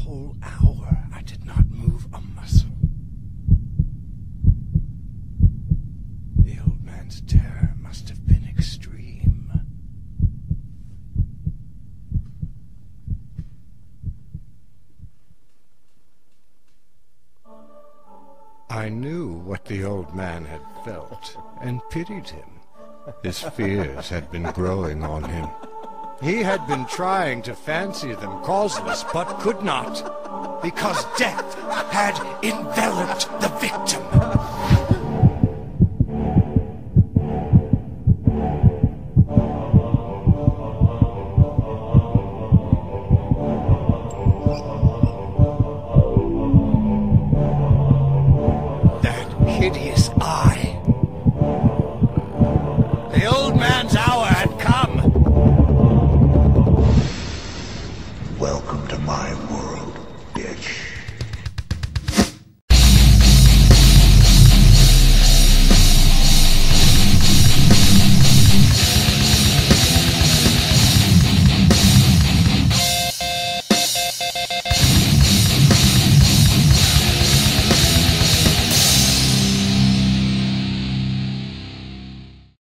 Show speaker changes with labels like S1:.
S1: whole hour I did not move a muscle. The old man's terror must have been extreme. I knew what the old man had felt, and pitied him. His fears had been growing on him. He had been trying to fancy them causeless, but could not, because death had enveloped the victim. That hideous eye